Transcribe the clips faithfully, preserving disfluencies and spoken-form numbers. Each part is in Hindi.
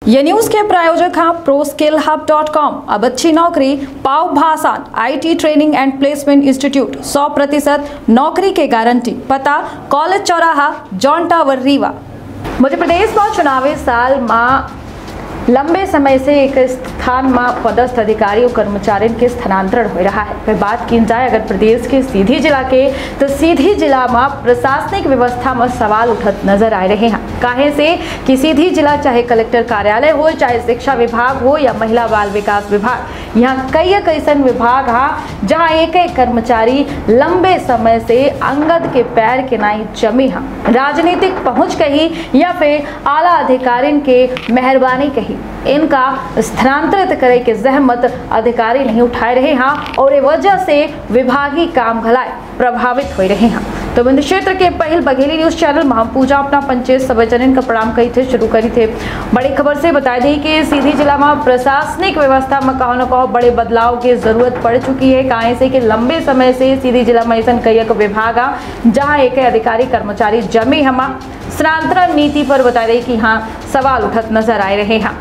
ये न्यूज के प्रायोजक हैं pro skill hub dot com. अब अच्छी नौकरी पाओ भाषण IT training and placement institute, सौ प्रतिशत नौकरी के गारंटी। पता कॉलेज चौराहा, जॉन टावर, रीवा। मध्य प्रदेश में चुनावी साल में लंबे समय से एक स्थान में पदस्थ अधिकारियों कर्मचारियों के स्थानांतरण हो रहा है। फिर बात की जाए अगर प्रदेश के सीधी जिला के, तो सीधी जिला में प्रशासनिक व्यवस्था में सवाल उठत नजर आ रहे हैं। काहे से कि सीधी जिला चाहे कलेक्टर कार्यालय हो, चाहे शिक्षा विभाग हो या महिला बाल विकास विभाग, यहाँ कई ऐसा विभाग है जहाँ एक एक कर्मचारी लंबे समय से अंगद के पैर के नाई जमी है। राजनीतिक पहुंच कही या फिर आला अधिकारियों के मेहरबानी कही, इनका स्थानांतरित करे के जहमत अधिकारी नहीं उठा रहे हैं और ये वजह से विभागीय काम भलाई प्रभावित हो रहे हैं। तो बिंदु क्षेत्र के पहल बघेली न्यूज चैनल में हम पूजा अपना पंचायत सभा का प्रणाम कही थे शुरू करी थे। बड़ी खबर से बता दी कि सीधी जिला में प्रशासनिक व्यवस्था में कहो न कहो बड़े बदलाव की जरूरत पड़ चुकी है। काहे से कि लंबे समय से सीधी जिला में ऐसा कई विभाग जहाँ एक अधिकारी कर्मचारी जमे हम स्थानांतरण नीति पर बता रही कि हाँ सवाल उठत नजर आ रहे हैं।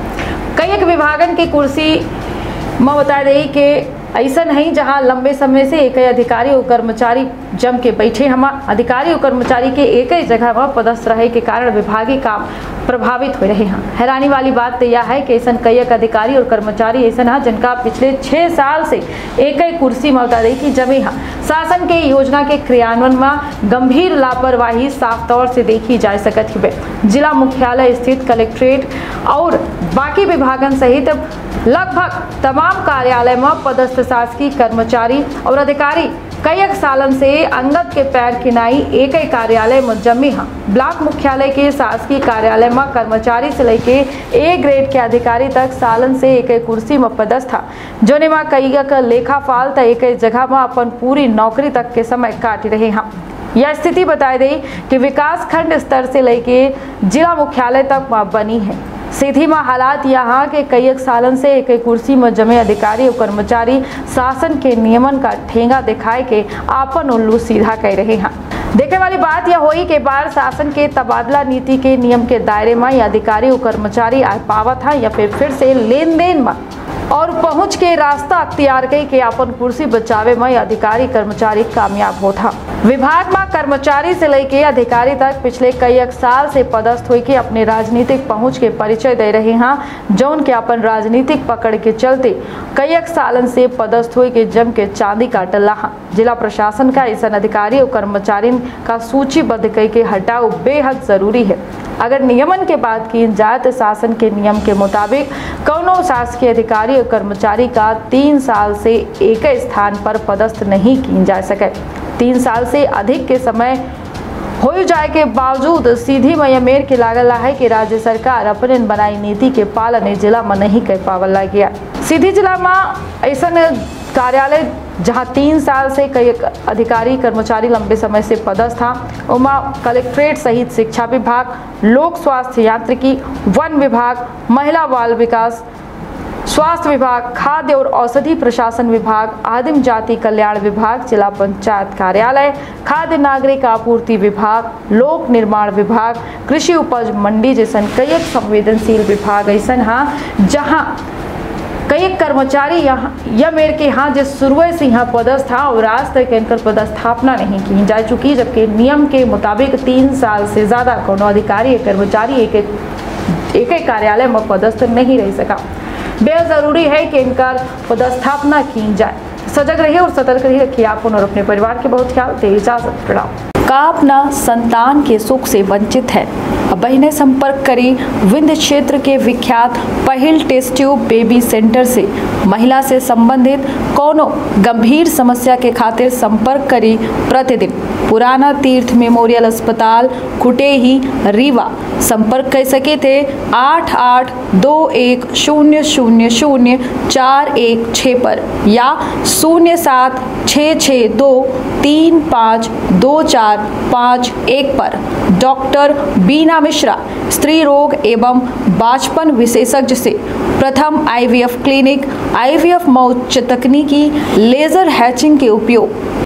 कई एक विभागन की कुर्सी में बता रही कि ऐसा नहीं जहां लंबे समय से एक ही अधिकारी और कर्मचारी जम के बैठे हम अधिकारी और कर्मचारी के एक ही जगह में पदस्थ रहे के कारण विभागीय काम प्रभावित हो रहे हैं। हैरानी वाली बात तो यह है कि ऐसा कई एक अधिकारी और कर्मचारी ऐसा है जिनका पिछले छः साल से एक ही कुर्सी में बता रही कि जमे हैं। शासन के योजना के क्रियान्वयन में गंभीर लापरवाही साफ तौर से देखी जा सकती है। जिला मुख्यालय स्थित कलेक्ट्रेट और बाकी विभागन सहित लगभग तमाम कार्यालय में पदस्थ शासकीय कर्मचारी और अधिकारी कई एक सालन से अंगद के पैर की नाई एक ही कार्यालय में जमी हैं। ब्लॉक मुख्यालय के शासकीय कार्यालय में कर्मचारी से लेके ए ग्रेड के अधिकारी तक सालन से एक ही कुर्सी में पदस्थ था, जोने में कई एक लेखा फाल तक एक ही जगह में अपन पूरी नौकरी तक के समय काट रहे हैं। यह स्थिति बताई गई कि विकास खंड स्तर से लेके जिला मुख्यालय तक बनी है। सीधी में हालात यहाँ के कई एक सालन से एक कुर्सी में जमे अधिकारी और कर्मचारी शासन के नियमन का ठेंगा दिखाए के आपन उल्लू सीधा कह रहे हैं। देखने वाली बात यह हुई कि बार शासन के तबादला नीति के नियम के दायरे में यह अधिकारी और कर्मचारी आ पावत है या फिर फिर से लेन देन में और पहुंच के रास्ता अख्तियार कई के अपन कुर्सी बचावे में अधिकारी कर्मचारी कामयाब होता। विभाग में कर्मचारी से लेके अधिकारी तक पिछले कई एक साल से पदस्थ हुई के अपने राजनीतिक पहुंच के परिचय दे रहे हैं, जौन के अपन राजनीतिक पकड़ के चलते कई एक सालन से पदस्थ हुई के जम के चांदी काटल रहा। जिला प्रशासन का ऐसा अधिकारी और कर्मचारी का सूचीबद्ध कई के हटाओ बेहद जरूरी है। अगर नियमन के बात की जाए तो शासन के नियम के मुताबिक कौनो शासकीय अधिकारी और कर्मचारी का तीन साल से एक ही स्थान पर पदस्थ नहीं की जा सके। तीन साल से अधिक के समय हो जाए के बावजूद सीधी में मेर के लागल है कि राज्य सरकार अपने बनाई नीति के पालन जिला में नहीं कर पावल गया। सीधी जिला में ऐसा कार्यालय जहां तीन साल से कई अधिकारी कर्मचारी लंबे समय से पदस्थ था, उमा कलेक्ट्रेट सहित शिक्षा विभाग, लोक स्वास्थ्य यांत्रिकी, वन विभाग, महिला बाल विकास, स्वास्थ्य विभाग, खाद्य और औषधि प्रशासन विभाग, आदिम जाति कल्याण विभाग, जिला पंचायत कार्यालय, खाद्य नागरिक आपूर्ति विभाग, लोक निर्माण विभाग, कृषि उपज मंडी जैसा कई संवेदनशील विभाग ऐसा है जहाँ कई कर्मचारी यहाँ यह मेर के यहाँ जो शुरू से यहाँ पदस्थ था और आज तक इनकर पदस्थापना नहीं की जा चुकी, जबकि नियम के मुताबिक तीन साल से ज़्यादा कोनो अधिकारी कर्मचारी एक एक एक कार्यालय में पदस्थ नहीं रह सका। बेहद ज़रूरी है कि इनका पदस्थापना की जाए। सजग रहिए और सतर्क रहिए, रखिए आप और अपने परिवार के बहुत ख्याल। दे इजाजत, प्रणाम। का अपना संतान के सुख से वंचित है, बहने संपर्क करी विंध्य क्षेत्र के विख्यात पहल टेस्ट ट्यूब बेबी सेंटर से। महिला से संबंधित कोनो गंभीर समस्या के खातिर संपर्क करी प्रतिदिन पुराना तीर्थ मेमोरियल अस्पताल कुटेही रीवा। संपर्क कर सके थे आठ आठ दो एक शून्य शून्य शून्य चार एक छः पर या शून्य सात छः छः दो तीन पाँच दो चार पाँच एक पर। डॉक्टर बीना मिश्रा, स्त्री रोग एवं बांझपन विशेषज्ञ से प्रथम आईवीएफ क्लिनिक, आईवीएफ में उच्च तकनीकी लेजर हैचिंग के उपयोग।